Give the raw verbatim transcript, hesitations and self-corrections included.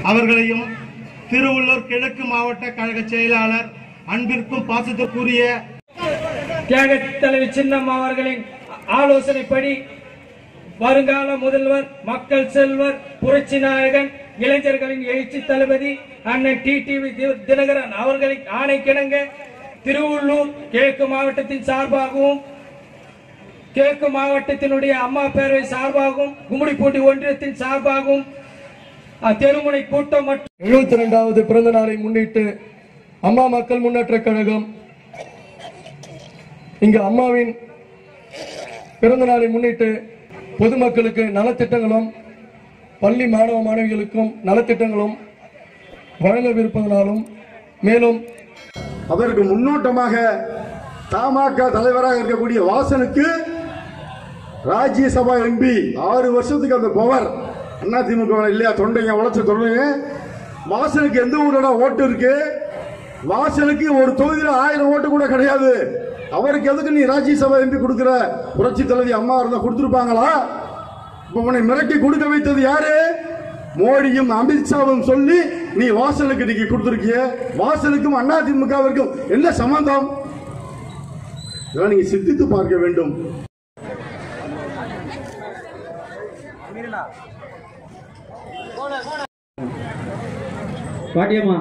அவர்களையும் திருவள்ளூர் கிழக்கு மாவட்ட கழக செயலாளர் அன்பிற்கும் பாசத்திற்குரிய தியாக தலைவி சின்னம்மா அவர்களின் ஆலோசனைப்படி வருங்கால முதல்வர், மக்கள் செல்வர், புரட்சி நாயகன், இளைஞர்களின் எழுச்சி தளபதி அண்ணன் டி டிவி தினகரன் அவர்களின் ஆணைக்கிணங்க திருவள்ளூர் கிழக்கு மாவட்டத்தின் சார்பாகவும் கிழக்கு மாவட்டத்தினுடைய அம்மா பேரவை சார்பாகவும் கும்மிடிப்பூண்டி ஒன்றியத்தின் சார்பாகவும் தெருமுனை கூட்டம் மற்றும் எழுபத்தி இரண்டாவது பிறந்த நாளை முன்னிட்டு அம்மா மக்கள் முன்னேற்ற கழகம் இங்கு அம்மாவின் பிறந்த நாளை முன்னிட்டு பொதுமக்களுக்கு நலத்திட்டங்களும் பள்ளி மாணவ மாணவிகளுக்கும் நலத்திட்டங்களும் வழங்கவிருப்பதனாலும் மேலும் அதற்கு முன்னோட்டமாக தமாக தலைவராக இருக்கக்கூடிய வாசனுக்கு ராஜ்யசபா எம்பி ஆறு வருஷத்துக்கு அந்த பவர் அதிமுக இல்லையா, தொண்டைங்க உழைச்ச தொண்டைங்க. வாசனுக்கு எந்த ஊரோட ஓட்டு இருக்கு? வாசனுக்கு ஒரு தொகுதியில் ஆயிரம் ஓட்டு கூட கிடையாது. அவருக்கு எதுக்கு நீ ராஜ்யசபா எம்பி கொடுக்கிற? புரட்சி தலைவி அம்மா இருந்தா கொடுத்திருப்பாங்களா? உன்னை மிரட்டி கொடுக்க வைத்தது யாரு? மோடியும் அமித்ஷாவும் சொல்லி நீ வாசனுக்கு நீங்க கொடுத்திருக்கிய. வாசனுக்கும் அதிமுகவிற்கும் என்ன சம்பந்தம்? இதெல்லாம் நீங்க சிந்தித்து பார்க்க வேண்டும். பாட்டியம்மா